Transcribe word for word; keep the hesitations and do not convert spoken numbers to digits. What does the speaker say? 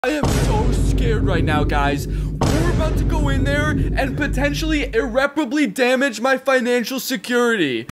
I am so scared right now, guys. We're about to go in there and potentially irreparably damage my financial security.